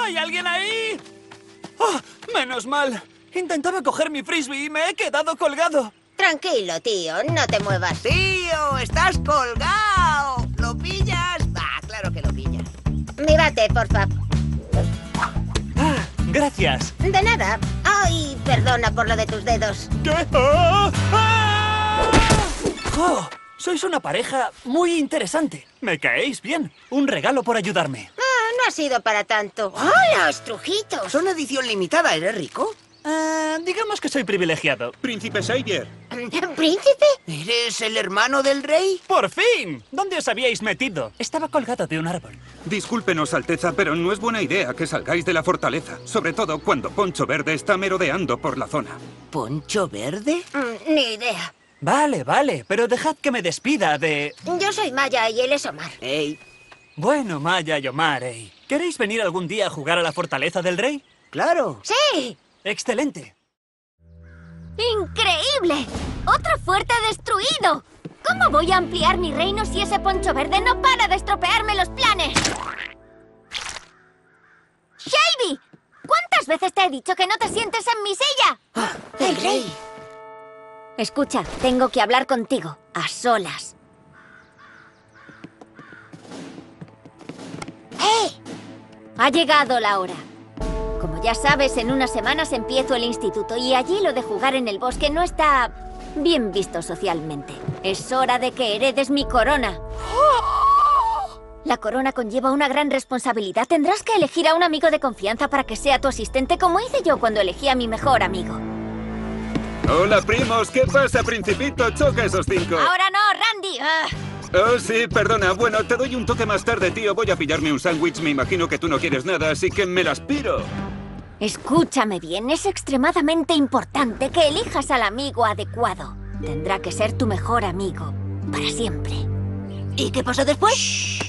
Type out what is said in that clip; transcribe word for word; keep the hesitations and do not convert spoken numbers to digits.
¿Hay alguien ahí? ¡Oh, menos mal! Intentaba coger mi frisbee y me he quedado colgado. Tranquilo, tío, no te muevas. ¡Tío, estás colgado! ¿Lo pillas? Ah, claro que lo pillas. Mi bate, porfa. Ah, gracias. De nada. Ay, perdona por lo de tus dedos. ¿Qué? ¡Ah! ¡Ah! ¡Oh! Sois una pareja muy interesante. Me caéis bien. Un regalo por ayudarme. Ah, no ha sido para tanto. ¡Hola, estrujitos! Son edición limitada, ¿eres rico? Ah, digamos que soy privilegiado. Príncipe Xavier. ¿Príncipe? ¿Eres el hermano del rey? ¡Por fin! ¿Dónde os habíais metido? Estaba colgado de un árbol. Discúlpenos, Alteza, pero no es buena idea que salgáis de la fortaleza. Sobre todo cuando Poncho Verde está merodeando por la zona. ¿Poncho Verde? Mm, ni idea. Vale, vale, pero dejad que me despida de... Yo soy Maya y él es Omar. Ey, Bueno, Maya y Omar, ¿eh? ¿Queréis venir algún día a jugar a la Fortaleza del Rey? claro. ¡Sí! ¡Excelente! ¡Increíble! ¡Otro fuerte destruido! ¿Cómo voy a ampliar mi reino si ese Poncho Verde no para de estropearme los planes? ¡Shelby! ¿Cuántas veces te he dicho que no te sientes en mi silla? Ah, el rey. Escucha, tengo que hablar contigo, a solas. ¡Eh! Ha llegado la hora. Como ya sabes, en unas semanas empiezo el instituto y allí lo de jugar en el bosque no está bien visto socialmente. Es hora de que heredes mi corona. La corona conlleva una gran responsabilidad. Tendrás que elegir a un amigo de confianza para que sea tu asistente, como hice yo cuando elegí a mi mejor amigo. Hola, primos. ¿Qué pasa, Principito? Choca esos cinco. Ahora no, Randy. Ah. Oh, sí, perdona. Bueno, te doy un toque más tarde, tío. Voy a pillarme un sándwich. Me imagino que tú no quieres nada, así que me las piro. Escúchame bien, es extremadamente importante que elijas al amigo adecuado. Tendrá que ser tu mejor amigo, para siempre. ¿Y qué pasó después?